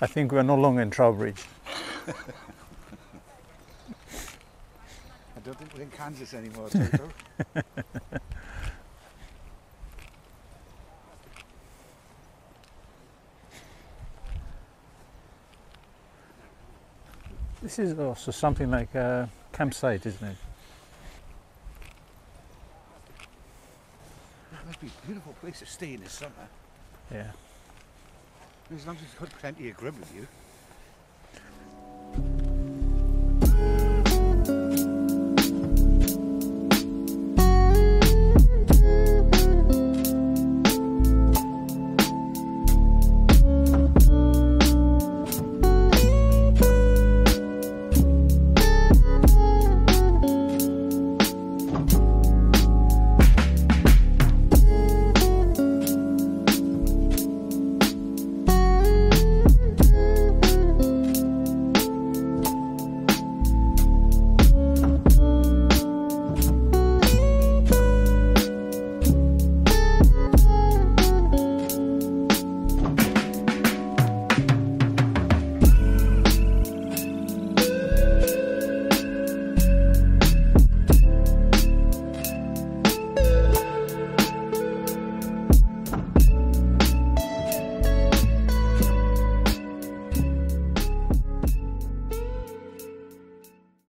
I think we're no longer in Trowbridge. I don't think we're in Kansas anymore, Toto. This is also something like a campsite, isn't it? It must be a beautiful place to stay in the summer. Yeah. As long as you've got plenty of grub with you.